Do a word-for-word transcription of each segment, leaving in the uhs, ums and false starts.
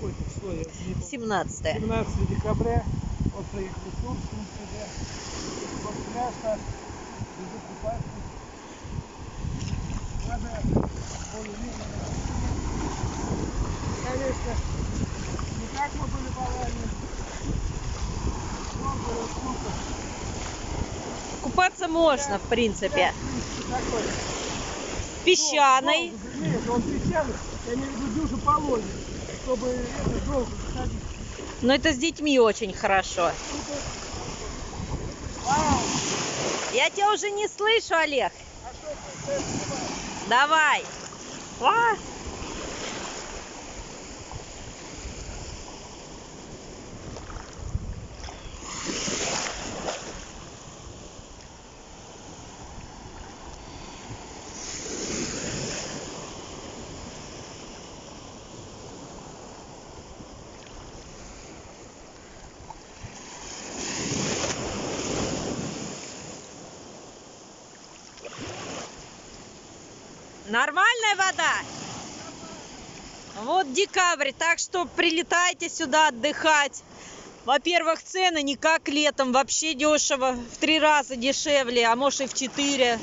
какое число? Я не помню. семнадцатое. семнадцатое декабря. Вот приехали в Турцию сюда. Вот пляж наш. Без оккупации. Вода более-менее. Конечно, не как мы были балами. Но было супер. Купаться можно, в принципе. Да, такой. Песчаный. Долго, долго, нет, он песчаный. Я имею в виду дюжу пологий, чтобы это долго заходить. Но это с детьми очень хорошо. Вау! Я тебя уже не слышу, Олег. А что ты? Давай. А? Нормальная вода? Вот декабрь, так что прилетайте сюда отдыхать. Во-первых, цены не как летом, вообще дешево, в три раза дешевле, а может и в четыре.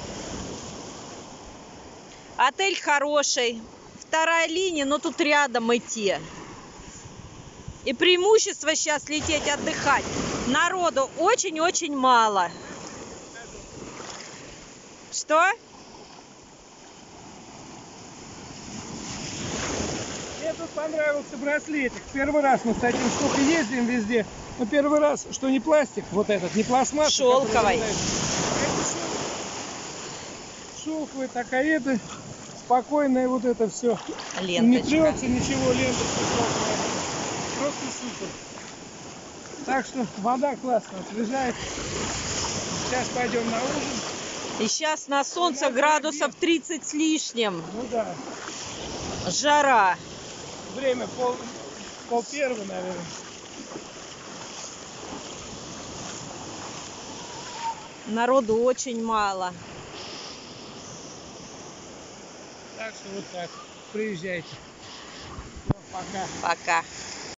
Отель хороший, вторая линия, но тут рядом идти. И преимущество сейчас лететь отдыхать. Народу очень-очень мало. Что? Мне тут понравился браслетик. Первый раз мы с таким штукой ездим везде. Но первый раз, что не пластик, вот этот, не пластмасс. Шелковый. Шелковый, такая это, спокойное вот это все. Ленточка. Не трется ничего, ленточка шелковая. Просто супер. Так что вода классно освежает. Сейчас пойдем на ужин. И сейчас на солнце градусов тридцать с лишним. Ну да. Жара. Время пол, пол первого, наверное. Народу очень мало. Так что вот так. Приезжайте. Все, пока. Пока.